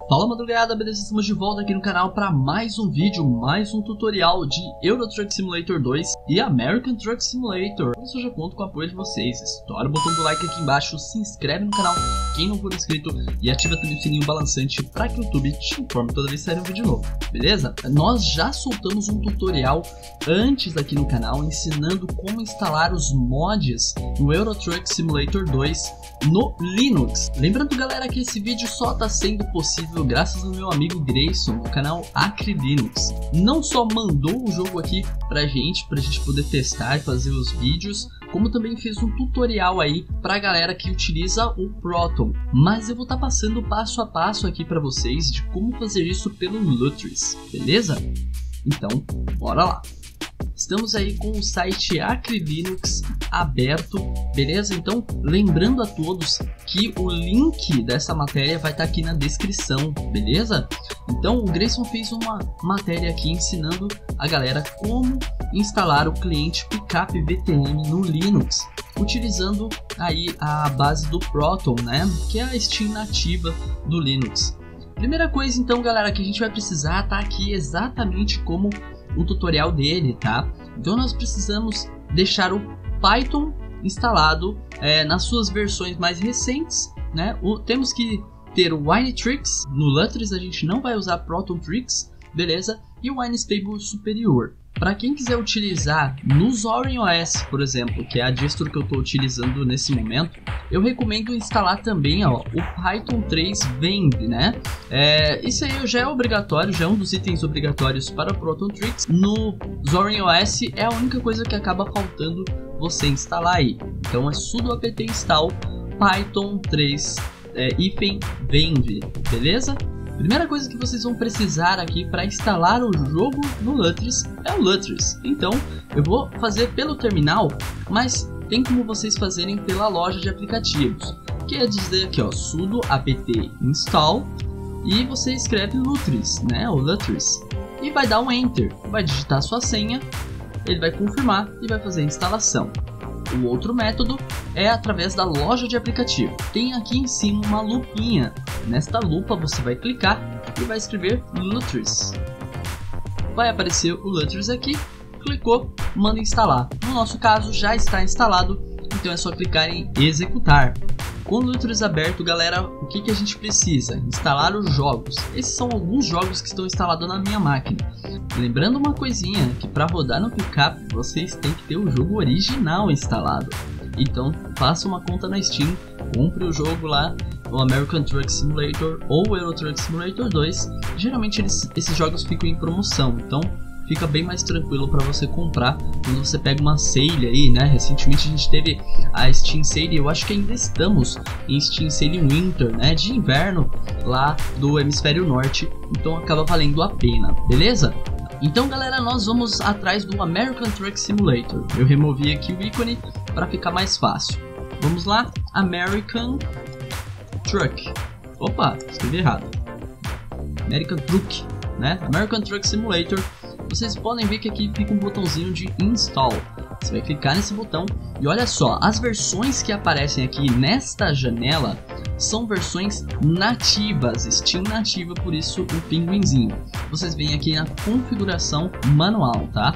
Fala madrugada, beleza? Estamos de volta aqui no canal para mais um vídeo, mais um tutorial de Euro Truck Simulator 2 e American Truck Simulator. Por isso eu já conto com o apoio de vocês. Estoura o botão do like aqui embaixo, se inscreve no canal quem não for inscrito e ativa também o sininho balançante para que o YouTube te informe toda vez que sair um vídeo novo, beleza? Nós já soltamos um tutorial antes aqui no canal ensinando como instalar os mods no Euro Truck Simulator 2 no Linux. Lembrando galera que esse vídeo só está sendo possível graças ao meu amigo Grayson do canal Acre Linux. Não só mandou o jogo aqui pra gente poder testar e fazer os vídeos, como também fez um tutorial aí pra galera que utiliza o Proton. Mas eu vou estar passando passo a passo aqui pra vocês de como fazer isso pelo Lutris, beleza? Então, bora lá! Estamos aí com o site Acre Linux aberto, beleza? Então, lembrando a todos que o link dessa matéria vai estar aqui na descrição, beleza? Então, o Grayson fez uma matéria aqui ensinando a galera como instalar o cliente Pickup VTM no Linux, utilizando aí a base do Proton, né? Que é a Steam nativa do Linux. Primeira coisa, então, galera, que a gente vai precisar tá aqui exatamente como o tutorial dele, tá? Então nós precisamos deixar o Python instalado nas suas versões mais recentes, né? Temos que ter o Winetricks. No Lutris a gente não vai usar Proton Tricks, beleza? E o WineStable superior. Para quem quiser utilizar no Zorin OS, por exemplo, que é a distro que eu estou utilizando nesse momento, eu recomendo instalar também o Python 3 Vend, né? Isso aí já é obrigatório, já é um dos itens obrigatórios para o Proton Tricks. No Zorin OS é a única coisa que acaba faltando você instalar aí. Então é sudo apt install Python 3 Vend, beleza? Primeira coisa que vocês vão precisar aqui para instalar o jogo no Lutris é o Lutris. Então eu vou fazer pelo terminal, mas tem como vocês fazerem pela loja de aplicativos. Quer dizer aqui, ó, sudo apt install e você escreve Lutris, né, o Lutris, e vai dar um enter, vai digitar sua senha, ele vai confirmar e vai fazer a instalação. O outro método é através da loja de aplicativo. Tem aqui em cima uma lupinha. Nesta lupa você vai clicar e vai escrever Lutris. Vai aparecer o Lutris aqui. Clicou, manda instalar. No nosso caso já está instalado, então é só clicar em executar. Com o Lutris aberto, galera, o que a gente precisa? Instalar os jogos. Esses são alguns jogos que estão instalados na minha máquina. Lembrando uma coisinha, que para rodar no Pickup, vocês têm que ter o jogo original instalado. Então, faça uma conta na Steam, compre o jogo lá, o American Truck Simulator ou o Euro Truck Simulator 2. Geralmente esses jogos ficam em promoção, então fica bem mais tranquilo para você comprar quando você pega uma sale aí, né? Recentemente a gente teve a Steam Sale, eu acho que ainda estamos em Steam Sale Winter, né? De inverno lá do hemisfério norte, então acaba valendo a pena, beleza? Então galera, nós vamos atrás do American Truck Simulator. Eu removi aqui o ícone para ficar mais fácil. Vamos lá, American Truck. Opa, escrevi errado. American Truck, né? American Truck Simulator. Vocês podem ver que aqui fica um botãozinho de install. Você vai clicar nesse botão e olha só, as versões que aparecem aqui nesta janela são versões nativas, Steam nativa, por isso o pinguinzinho. Vocês vêm aqui na configuração manual, tá?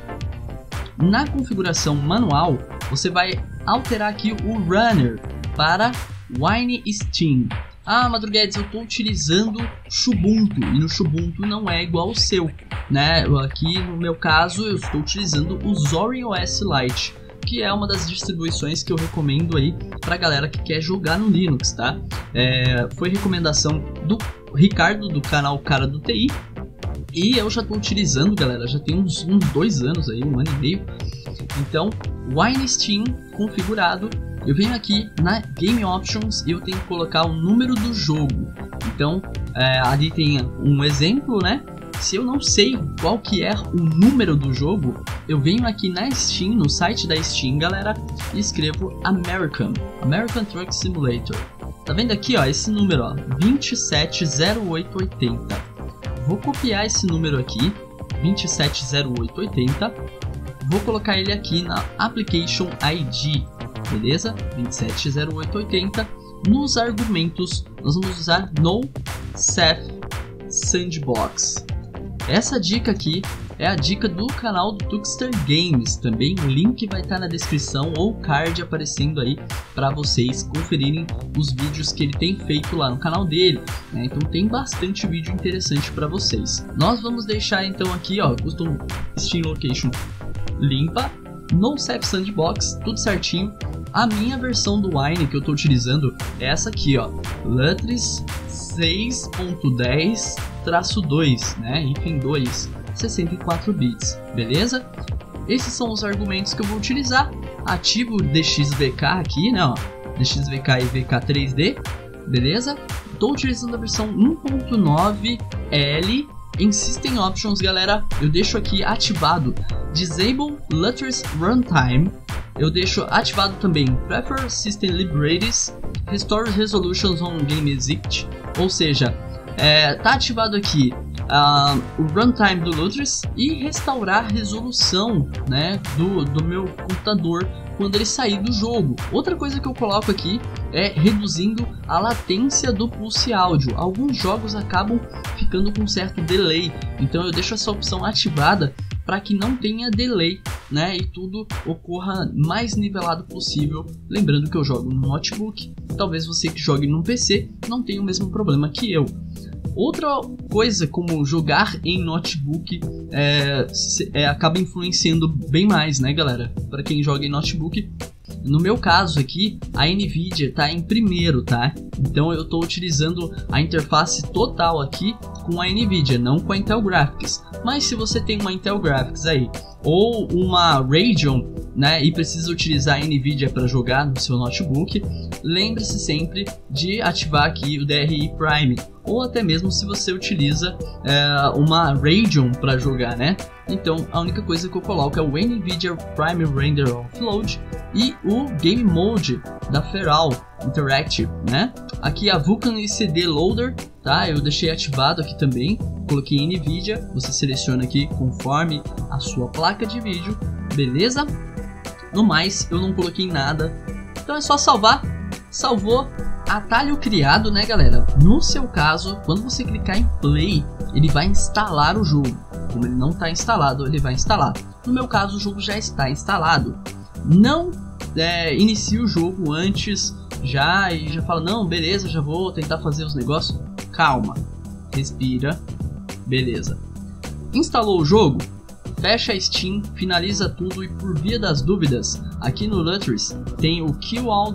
Na configuração manual, você vai alterar aqui o runner para WineSteam. Ah, Madruguedes, eu estou utilizando Xubuntu e no Xubuntu não é igual ao seu, né? Aqui no meu caso eu estou utilizando o Zorin OS Lite, que é uma das distribuições que eu recomendo aí pra galera que quer jogar no Linux, tá? Foi recomendação do Ricardo do canal Cara do TI e eu já estou utilizando, galera, já tem uns 2 anos aí, 1 ano e meio. Então, WineSteam configurado. Eu venho aqui na Game Options e eu tenho que colocar o número do jogo. Então, ali tem um exemplo, né? Se eu não sei qual que é o número do jogo, eu venho aqui na Steam, no site da Steam, galera, e escrevo American Truck Simulator. Tá vendo aqui, ó, esse número, ó, 270880. Vou copiar esse número aqui, 270880. Vou colocar ele aqui na Application ID. Beleza? 270880 nos argumentos, nós vamos usar No Safe Sandbox. Essa dica aqui é a dica do canal do Tuxter Games, também o link vai estar na descrição ou card aparecendo aí para vocês conferirem os vídeos que ele tem feito lá no canal dele, né? Então tem bastante vídeo interessante para vocês. Nós vamos deixar então aqui, ó, Custom Steam Location limpa, No Safe Sandbox, tudo certinho. A minha versão do Wine que eu estou utilizando é essa aqui, ó, Lutris 6.10-2, né, hífen 2, 64 bits, beleza? Esses são os argumentos que eu vou utilizar. Ativo o DXVK aqui, né, ó, DXVK e VK3D, beleza? Estou utilizando a versão 1.9L. Em System Options, galera, eu deixo aqui ativado Disable Lutris Runtime. Eu deixo ativado também Prefer System Liberties, Restore Resolutions on Game Exit, ou seja, tá ativado aqui o runtime do Lutris e restaurar a resolução, né, do meu computador quando ele sair do jogo. Outra coisa que eu coloco aqui é reduzindo a latência do pulse áudio. Alguns jogos acabam ficando com certo delay, então eu deixo essa opção ativada para que não tenha delay, né, e tudo ocorra mais nivelado possível. Lembrando que eu jogo no notebook, talvez você que jogue no PC não tenha o mesmo problema que eu. Outra coisa como jogar em notebook acaba influenciando bem mais, né, galera? Para quem joga em notebook. No meu caso aqui, a Nvidia está em primeiro, tá? Então eu estou utilizando a interface total aqui com a Nvidia, não com a Intel Graphics. Mas se você tem uma Intel Graphics aí, ou uma Radeon, né, e precisa utilizar a Nvidia para jogar no seu notebook, lembre-se sempre de ativar aqui o DRI Prime, ou até mesmo se você utiliza uma Radeon para jogar, né? Então a única coisa que eu coloco é o Nvidia Prime Render Offload e o Game Mode da Feral Interactive, né? Aqui a Vulkan e CD Loader, tá? Eu deixei ativado aqui também, coloquei Nvidia, você seleciona aqui conforme a sua placa de vídeo, beleza? No mais, eu não coloquei nada, então é só salvar, salvou, atalho criado, né, galera? No seu caso, quando você clicar em play, ele vai instalar o jogo. Como ele não está instalado, ele vai instalar. No meu caso, o jogo já está instalado. Não inicie o jogo antes e já fala, não, beleza, já vou tentar fazer os negócios. Calma, respira, beleza. Instalou o jogo? Fecha a Steam, finaliza tudo e por via das dúvidas, aqui no Lutris tem o Kill All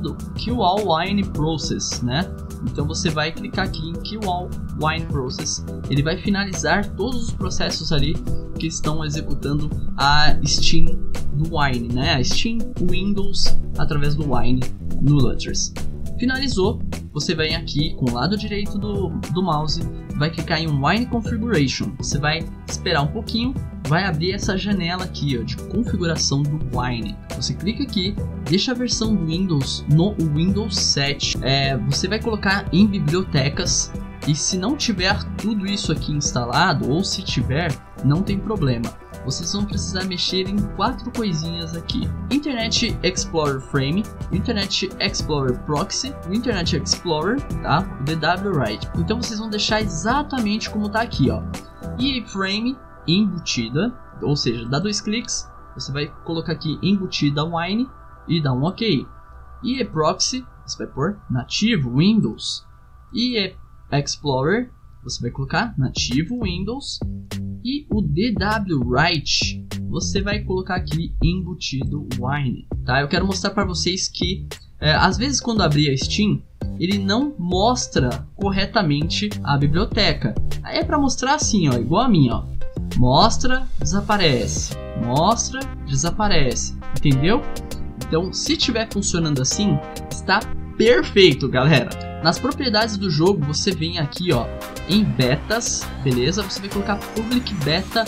Wine Process, né? Então você vai clicar aqui em Kill All Wine Process, ele vai finalizar todos os processos ali que estão executando a Steam do Wine, né? A Steam Windows através do Wine no Lutris. Finalizou, você vem aqui com o lado direito do mouse, vai clicar em Wine Configuration, você vai esperar um pouquinho, vai abrir essa janela aqui, ó, de configuração do Wine. Você clica aqui, deixa a versão do Windows no Windows 7, você vai colocar em bibliotecas, e se não tiver tudo isso aqui instalado, ou se tiver, não tem problema. Vocês vão precisar mexer em 4 coisinhas aqui: Internet Explorer Frame, Internet Explorer Proxy, o Internet Explorer, tá? O DW Write. Então vocês vão deixar exatamente como tá aqui, ó. E Frame embutida, ou seja, dá 2 cliques, você vai colocar aqui embutida Wine e dá um OK. E Proxy, você vai pôr nativo Windows. E Explorer, você vai colocar nativo Windows. E o DW Write, você vai colocar aqui embutido Wine, tá? Eu quero mostrar para vocês que às vezes quando abrir a Steam, ele não mostra corretamente a biblioteca. Aí é para mostrar assim, ó, igual a minha, ó. Mostra, desaparece, mostra, desaparece, entendeu? Então, se estiver funcionando assim, está perfeito, galera. Nas propriedades do jogo, você vem aqui, ó, em betas, beleza? Você vai colocar Public Beta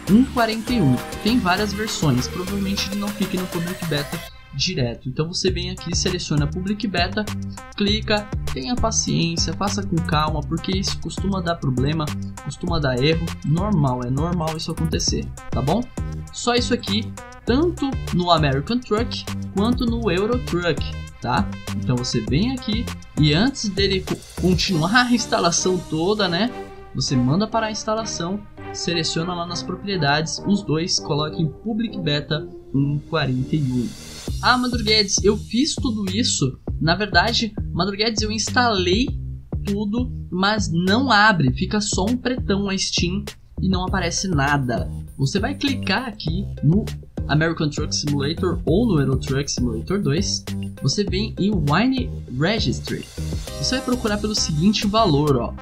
1.41. Tem várias versões, provavelmente ele não fica no Public Beta direto. Então você vem aqui, seleciona Public Beta, clica, tenha paciência, faça com calma, porque isso costuma dar problema, costuma dar erro, normal, é normal isso acontecer, tá bom? Só isso aqui, tanto no American Truck quanto no Euro Truck. tá? Então você vem aqui e antes dele continuar a instalação toda, né? Você manda parar a instalação, seleciona lá nas propriedades, os dois, coloca em Public Beta 1.41. Ah, Madruguedes, eu fiz tudo isso. Na verdade, Madruguedes, eu instalei tudo, mas não abre, fica só um pretão a Steam e não aparece nada. Você vai clicar aqui no American Truck Simulator ou no Euro Truck Simulator 2, você vem em Wine Registry. Você vai procurar pelo seguinte valor, ó,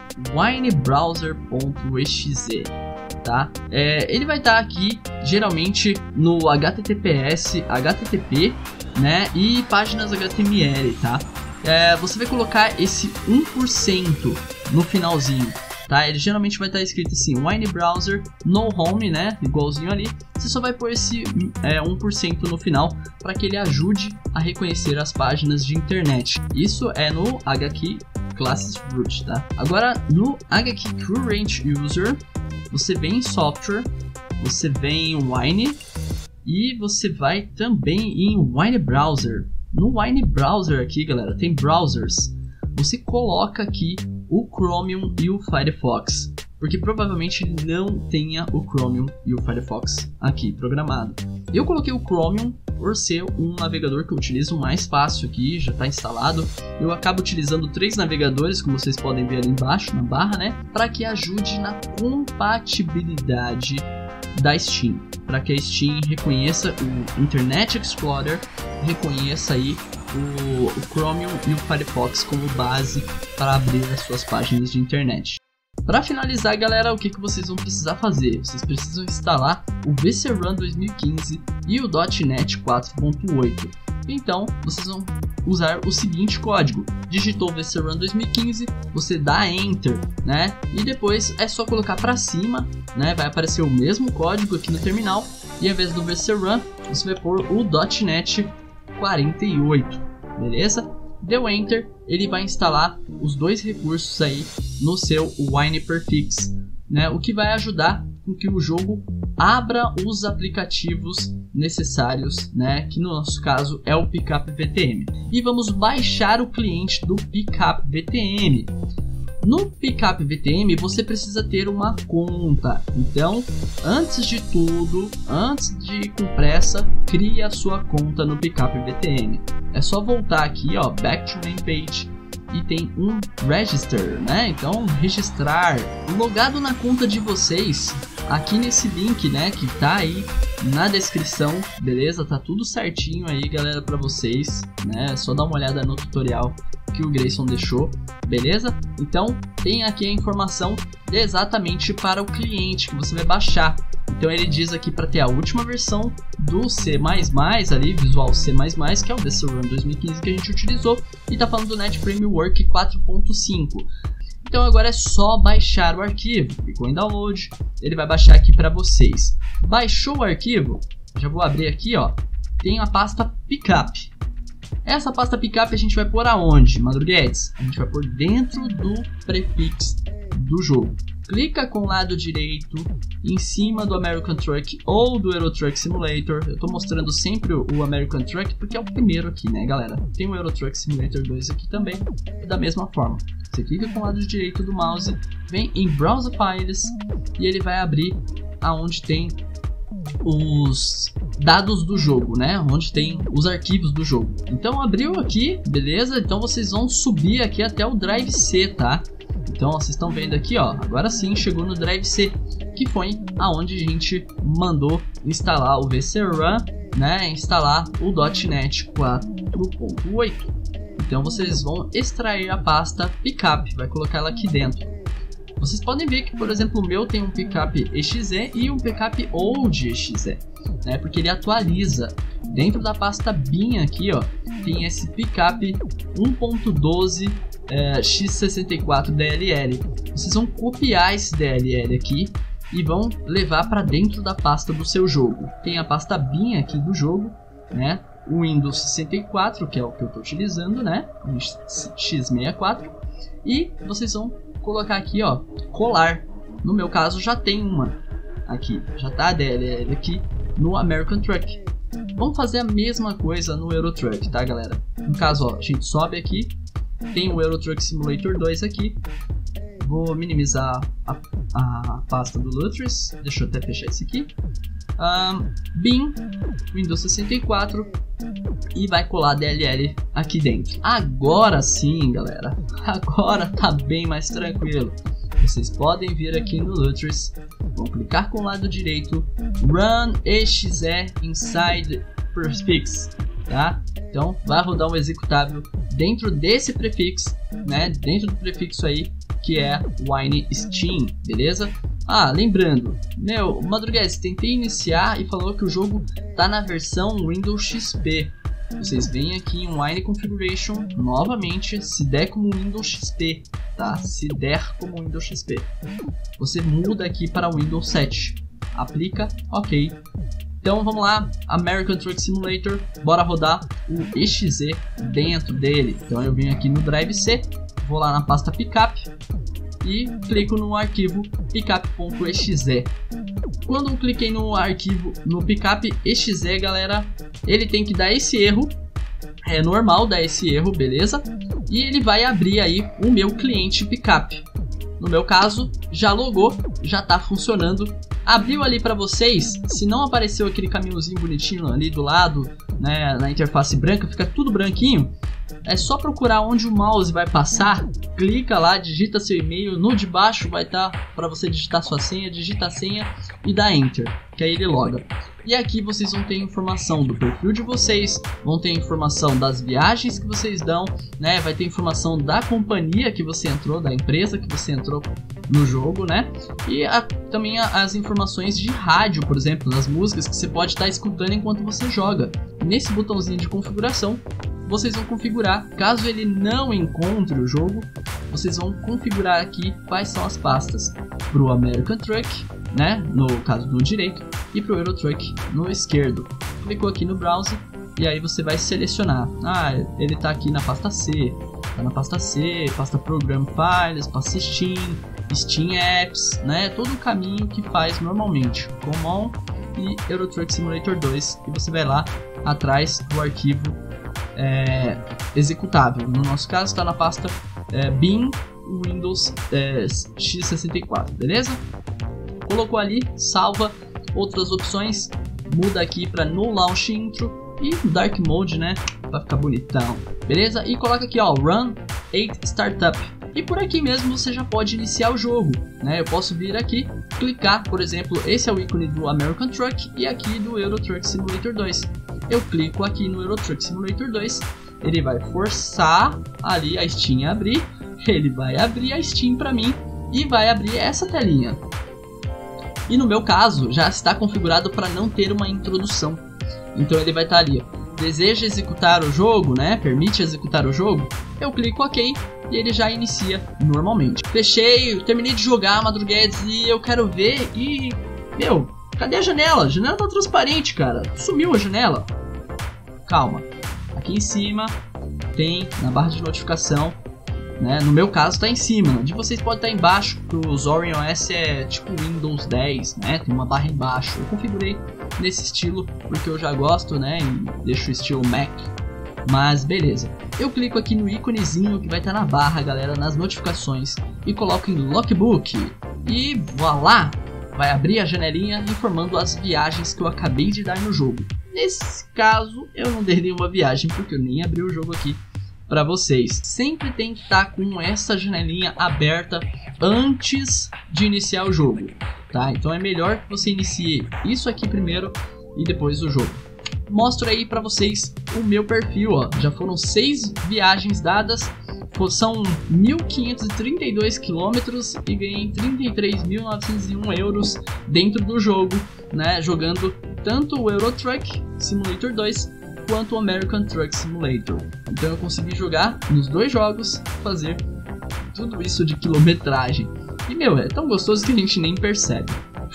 winebrowser.exe, tá? Ele vai estar aqui geralmente no HTTPS, HTTP, né, e páginas HTML, tá? Você vai colocar esse 1% no finalzinho, tá? Ele geralmente vai estar escrito assim, Wine Browser no Home, né? Igualzinho ali. Você só vai pôr esse 1% no final para que ele ajude a reconhecer as páginas de internet. Isso é no HKey Classes Root, tá? Agora no HKey Current User, você vem em Software, você vem em Wine e você vai também em Wine Browser. No Wine Browser aqui, galera, tem browsers. Você coloca aqui o Chromium e o Firefox, porque provavelmente ele não tenha o Chromium e o Firefox aqui programado. Eu coloquei o Chromium por ser um navegador que eu utilizo mais fácil aqui, já está instalado. Eu acabo utilizando 3 navegadores, como vocês podem ver ali embaixo na barra, né, para que ajude na compatibilidade da Steam, para que a Steam reconheça o Internet Explorer, reconheça aí o Chromium e o Firefox como base para abrir as suas páginas de internet. Para finalizar, galera, o que vocês vão precisar fazer? Vocês precisam instalar o VCRUN 2015 e o .NET 4.8. Então, vocês vão usar o seguinte código: digitou VCRUN 2015, você dá Enter, né? E depois é só colocar para cima, né? Vai aparecer o mesmo código aqui no terminal e ao invés do VCRUN, você vai pôr o .NET 48, beleza? Deu Enter, ele vai instalar os dois recursos aí no seu WinePerfix, né? O que vai ajudar com que o jogo abra os aplicativos necessários, né? Que no nosso caso é o Pickup VTM. E vamos baixar o cliente do Pickup VTM. No Pickup VTM você precisa ter uma conta, então antes de tudo, antes de ir com pressa, crie a sua conta no Pickup VTM. É só voltar aqui, ó, back to main page, e tem um register, né? Então registrar, logado na conta de vocês, aqui nesse link, né, que tá aí na descrição, beleza? Tá tudo certinho aí, galera, para vocês, né? É só dar uma olhada no tutorial que o Grayson deixou, beleza? Então tem aqui a informação exatamente para o cliente que você vai baixar. Então ele diz aqui para ter a última versão do C++ ali, Visual C++, que é o VCRUN 2015 que a gente utilizou, e tá falando do Net Framework 4.5. Então agora é só baixar o arquivo. Clicou em download, ele vai baixar aqui para vocês. Baixou o arquivo, já vou abrir aqui, ó, tem a pasta Pickup. Essa pasta Pickup a gente vai pôr aonde, Madruguedes? A gente vai pôr dentro do prefix do jogo. Clica com o lado direito em cima do American Truck ou do Euro Truck Simulator. Eu tô mostrando sempre o American Truck porque é o primeiro aqui, né, galera? Tem o Euro Truck Simulator 2 aqui também, da mesma forma. Você clica com o lado direito do mouse, vem em Browser Files e ele vai abrir aonde tem os dados do jogo, né? Onde tem os arquivos do jogo. Então abriu aqui, beleza? Então vocês vão subir aqui até o Drive C, tá? Então vocês estão vendo aqui, ó, agora sim chegou no Drive C, que foi aonde a gente mandou instalar o VCRUN, né? Instalar o .NET 4.8. Então vocês vão extrair a pasta Pickup, vai colocar ela aqui dentro. Vocês podem ver que, por exemplo, o meu tem um Pickup exe e um Pickup old exe, né? Porque ele atualiza. Dentro da pasta bin aqui, ó, tem esse Pickup 1.12 x64 DLL. Vocês vão copiar esse DLL aqui e vão levar para dentro da pasta do seu jogo. Tem a pasta bin aqui do jogo, né? O Windows 64, que é o que eu estou utilizando, né? O x64. E vocês vão colocar aqui, ó, colar. No meu caso já tem uma aqui, já tá a DLL aqui no American Truck. Vamos fazer a mesma coisa no Euro Truck, tá, galera? No caso, ó, a gente sobe aqui, tem o Euro Truck Simulator 2 aqui. Vou minimizar a pasta do Lutris, deixa eu até fechar esse aqui. Bin, Windows 64 e vai colar DLL aqui dentro. Agora sim, galera, agora tá bem mais tranquilo. Vocês podem vir aqui no Lutris, vão clicar com o lado direito, Run exe inside prefix, tá? Então vai rodar um executável dentro desse prefixo, né? Dentro do prefixo aí que é Wine Steam, beleza? Lembrando, o Madrugues, tentei iniciar e falou que o jogo tá na versão Windows XP. Vocês vêm aqui em Wine Configuration, novamente, se der como Windows XP, tá? Se der como Windows XP. Você muda aqui para Windows 7. Aplica, ok. Então vamos lá, American Truck Simulator, bora rodar o exe dentro dele. Então eu venho aqui no Drive C, vou lá na pasta Pickup e clico no arquivo pickup.exe. Quando eu cliquei no arquivo no pickup.exe, galera, ele tem que dar esse erro. É normal dar esse erro, beleza? E ele vai abrir aí o meu cliente pickup. No meu caso, já logou, já tá funcionando. Abriu ali para vocês, se não apareceu aquele caminhozinho bonitinho ali do lado, né, na interface branca, fica tudo branquinho. É só procurar onde o mouse vai passar, clica lá, digita seu e-mail, no de baixo vai estar para você digitar sua senha, digita a senha e dá Enter, que aí ele loga. E aqui vocês vão ter informação do perfil de vocês, vão ter informação das viagens que vocês dão, né? Vai ter informação da companhia que você entrou, da empresa que você entrou no jogo, né? E também as informações de rádio, por exemplo, das músicas que você pode estar escutando enquanto você joga. Nesse botãozinho de configuração, vocês vão configurar, caso ele não encontre o jogo, vocês vão configurar aqui quais são as pastas para o American Truck, né, no caso no direito, e para o Euro Truck no esquerdo. Clicou aqui no browser e aí você vai selecionar, ele está aqui na pasta C, está na pasta C, pasta Program Files, pasta Steam, Steam Apps, né, todo o caminho que faz normalmente, Common e Euro Truck Simulator 2, e você vai lá atrás do arquivo executável. No nosso caso está na pasta bin Windows x64, beleza? Colocou ali, salva. Outras opções, muda aqui para No Launch Intro e Dark Mode, né, para ficar bonitão, beleza? E coloca aqui, ó, Run 8 Startup. E por aqui mesmo você já pode iniciar o jogo, né? Eu posso vir aqui, clicar, por exemplo, esse é o ícone do American Truck e aqui do Euro Truck Simulator 2. Eu clico aqui no Euro Truck Simulator 2, ele vai forçar ali a Steam a abrir, ele vai abrir a Steam para mim e vai abrir essa telinha. E no meu caso, já está configurado para não ter uma introdução. Então ele vai estar ali, deseja executar o jogo, né? Permite executar o jogo? Eu clico OK e ele já inicia normalmente. Fechei, terminei de jogar, Madruguedes, e eu quero ver e... cadê a janela? A janela tá transparente, cara. Sumiu a janela. Calma. Aqui em cima tem, na barra de notificação, né? No meu caso tá em cima, de vocês pode estar embaixo, porque o Zorin OS é tipo Windows 10, né? Tem uma barra embaixo. Eu configurei nesse estilo porque eu já gosto, né? E deixo o estilo Mac. Mas beleza. Eu clico aqui no íconezinho que vai estar na barra, galera, nas notificações, e coloco em Logbook. E voilá! Vai abrir a janelinha informando as viagens que eu acabei de dar no jogo. Nesse caso, eu não dei nenhuma viagem porque eu nem abri o jogo aqui para vocês. Sempre tem que estar com essa janelinha aberta antes de iniciar o jogo, tá? Então é melhor que você inicie isso aqui primeiro e depois o jogo. Mostro aí para vocês o meu perfil, ó. Já foram 6 viagens dadas, são 1.532 quilômetros e ganhei 33.901 euros dentro do jogo, né? Jogando tanto o Euro Truck Simulator 2 quanto o American Truck Simulator. Então eu consegui jogar nos 2 jogos, fazer tudo isso de quilometragem. E é tão gostoso que a gente nem percebe.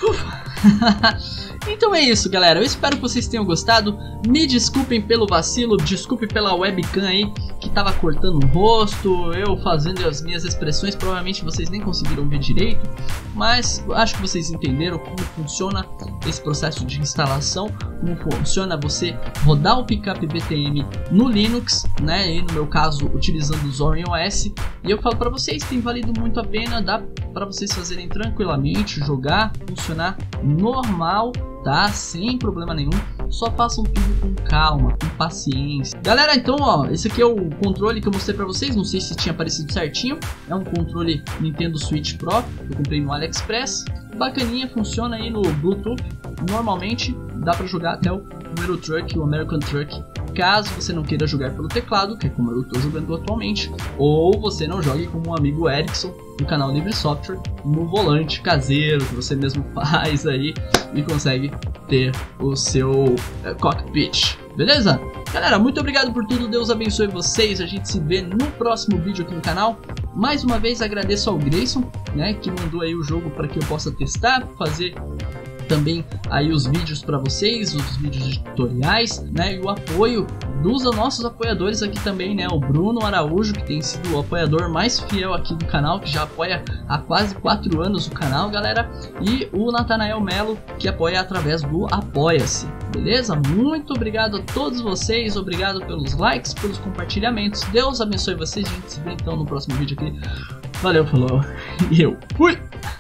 Então é isso, galera. Eu espero que vocês tenham gostado. Me desculpem pelo vacilo, desculpe pela webcam aí, que tava cortando o rosto, eu fazendo as minhas expressões, provavelmente vocês nem conseguiram ver direito, mas acho que vocês entenderam como funciona esse processo de instalação, como funciona você rodar o Pickup BTM no Linux, né, e no meu caso utilizando o Zorin OS, e eu falo para vocês, tem valido muito a pena, dá para vocês fazerem tranquilamente, jogar, funcionar normal, tá, sem problema nenhum. Só façam tudo com calma, com paciência. Galera, então ó, esse aqui é o controle que eu mostrei pra vocês. Não sei se tinha aparecido certinho. É um controle Nintendo Switch Pro, eu comprei no AliExpress. Bacaninha, funciona aí no Bluetooth. Normalmente dá pra jogar até o Euro Truck, o American Truck. Caso você não queira jogar pelo teclado, que é como eu estou jogando atualmente, ou você não jogue como um amigo Erickson do canal Livre Software, no volante caseiro que você mesmo faz aí e consegue ter o seu cockpit, beleza? Galera, muito obrigado por tudo, Deus abençoe vocês, a gente se vê no próximo vídeo aqui no canal. Mais uma vez agradeço ao Grayson, né, que mandou aí o jogo para que eu possa testar, fazer também aí os vídeos para vocês, os vídeos de tutoriais, né, e o apoio dos nossos apoiadores aqui também, né, o Bruno Araújo, que tem sido o apoiador mais fiel aqui do canal, que já apoia há quase 4 anos o canal, galera, e o Natanael Melo, que apoia através do Apoia-se, beleza? Muito obrigado a todos vocês, obrigado pelos likes, pelos compartilhamentos, Deus abençoe vocês, a gente se vê então no próximo vídeo aqui, valeu, falou, e eu fui!